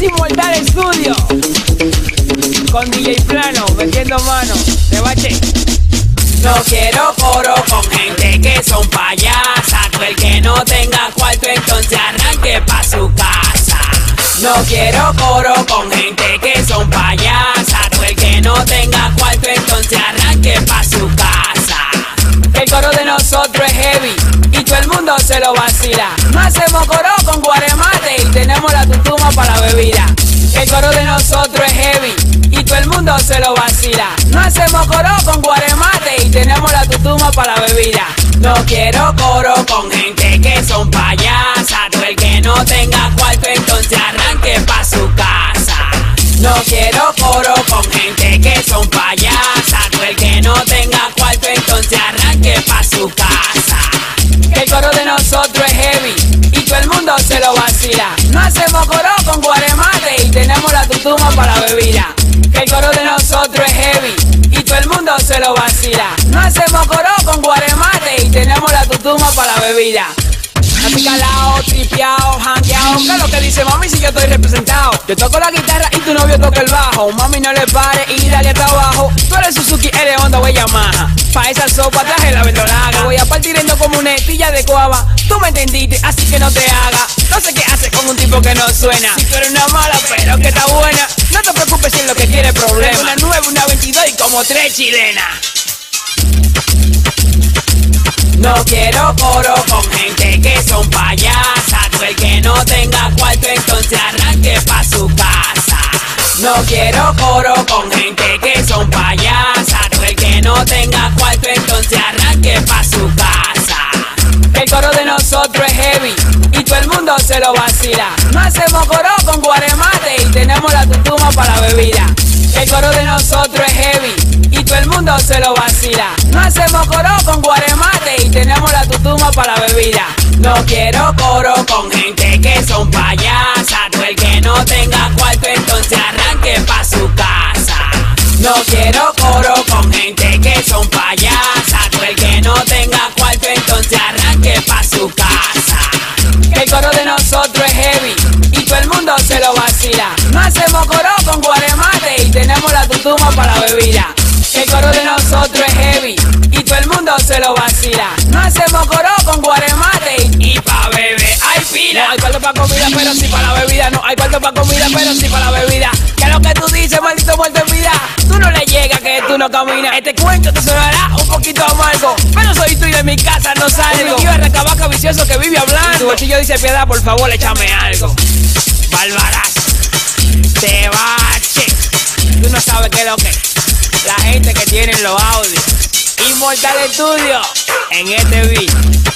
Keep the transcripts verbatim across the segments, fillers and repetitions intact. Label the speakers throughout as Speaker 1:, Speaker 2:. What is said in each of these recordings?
Speaker 1: Inmortal Studio con D J Plano metiendo mano de bache.
Speaker 2: No quiero coro con gente que son payasas. Tú el que no tenga cuarto entonces arranque pa' su casa. No quiero coro con gente que son payasas. Tú el que no tenga cuarto entonces arranque pa' su casa. El coro de nosotros es heavy y todo el mundo se lo vacila. No hacemos coro con guaremate y tenemos la tutuma para la bebida. El coro de nosotros es heavy y todo el mundo se lo vacila. No hacemos coro con guaremate y tenemos la tutuma para la bebida. No quiero coro con gente que son payasas. Tú el que no tenga cuarto entonces arranque pa' su casa. No quiero coro con gente que son payasas. Tú el que no tenga cuarto entonces arranque pa' su casa. Que el coro de nosotros es heavy y todo el mundo se lo vacila. No hacemos coro con guaremate y tenemos la tutuma para la bebida. Que el coro de nosotros es heavy y todo el mundo se lo vacila. No hacemos coro con guaremate y tenemos la tutuma para la bebida. Acicalao, tripeao, jangueao. ¿Qué es lo que dice mami si yo estoy representado? Yo toco la guitarra y tu novio toca el bajo. Mami, no le pare y dale trabajo. Tú eres Suzuki, eres Honda, voy Yamaha. Pa' esa sopa traje la verdolaga. Voy a partir en como una estilla de coaba. Tú me entendiste, así que no te hagas. No sé qué haces con un tipo que no suena. Si tú eres una mala, pero que está buena. No te preocupes si es lo que tiene problema. Una nueve, una veintidós y como tres chilenas. No quiero coro con gente que son payasas. Tú el que no tenga cuarto entonces arranque pa' su casa. No quiero coro con gente que son payasas. Tú el que no tenga cuarto entonces arranque pa' su casa. El coro de nosotros es heavy y todo el mundo se lo vacila. No hacemos coro con guaremate y tenemos la tutuma para la bebida. El coro de nosotros es heavy y todo el mundo se lo vacila. No hacemos coro con guaremate y tenemos la tutuma para la bebida. No quiero coro con gente que son payasas. Tú el que no tenga cuarto entonces arranque pa' su casa. No quiero coro con gente que son payasas. Tú el que no tenga cuarto entonces arranque pa' su casa. Que el coro de nosotros es heavy y todo el mundo se lo vacila. No hacemos coro con guaremate y tenemos la tutuma para la bebida. Que el coro de nosotros es heavy y todo el mundo se lo vacila. No hacemos coro con guaremate y, y pa' beber hay pila. No hay cuarto pa' comida pero sí pa' la bebida. No hay cuarto pa' comida pero sí pa' la bebida. Que es lo que tú dices, maldito muerto en vida. Tú no le llegas que tú no caminas. Este cuento te sonará un poquito amargo, pero soy tú y de mi casa no salgo. Yo el cabaca vicioso que vive hablando. Tu bolsillo dice piedad, por favor échame algo. Barbarazo, te bache. Tú no sabes qué es lo que es. La gente que tiene los audios. Inmortal Studio en este beat.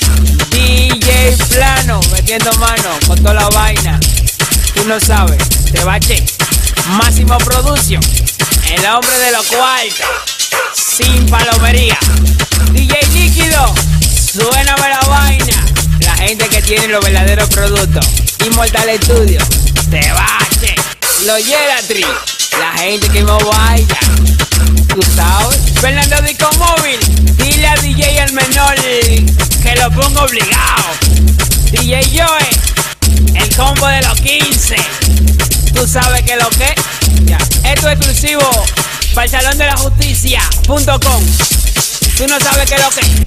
Speaker 2: D J Plano metiendo mano con toda la vaina. Tú no sabes, te bache. Máximo Production, el hombre de los cuartos, sin palomería. D J Líquido, suéname la vaina. La gente que tiene los verdaderos productos. Inmortal Studio, te bache. Los Yeratri, la gente que me baila. Tú sabes. Fernando Disco Móvil, dile a D J el menor que lo pongo obligado. D J Joe, el combo de los quince. Tú sabes que lo que ya. Esto es exclusivo para el salón de la justicia punto com. Tú no sabes qué es lo que